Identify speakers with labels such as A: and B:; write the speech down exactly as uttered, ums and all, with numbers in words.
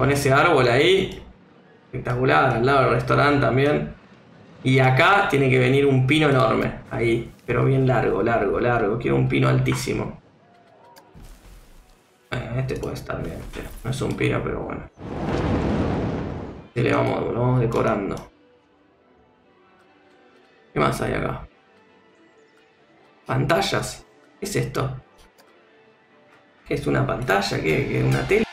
A: con ese árbol ahí. Espectacular, al lado del restaurante también. Y acá tiene que venir un pino enorme. Ahí, pero bien largo, largo, largo. Quiero un pino altísimo. Bueno, este puede estar bien. No es un pino, pero bueno. Y le vamos, lo vamos decorando. ¿Qué más hay acá? Pantallas. ¿Qué es esto? ¿Qué es una pantalla? ¿Qué? ¿Qué? ¿Una tele?